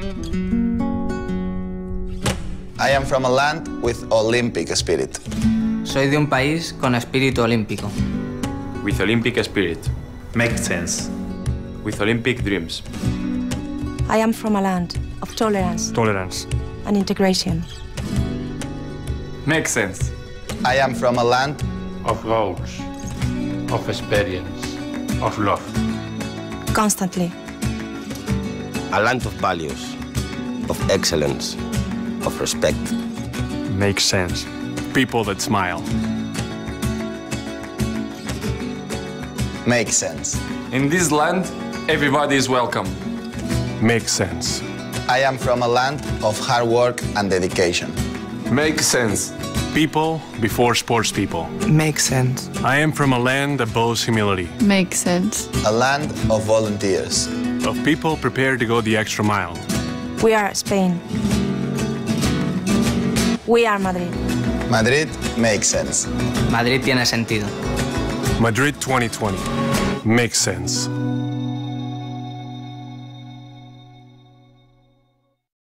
I am from a land with Olympic spirit. Soy de un país con espíritu olímpico. With Olympic spirit. Makes sense. With Olympic dreams. I am from a land of tolerance. Tolerance. And integration. Makes sense. I am from a land of goals, of experience, of love. Constantly. A land of values, of excellence, of respect. Makes sense. People that smile. Makes sense. In this land, everybody is welcome. Makes sense. I am from a land of hard work and dedication. Makes sense. People before sports people. Makes sense. I am from a land that boasts humility. Makes sense. A land of volunteers. Of people prepared to go the extra mile. We are Spain. We are Madrid. Madrid makes sense. Madrid tiene sentido. Madrid 2020. Makes sense.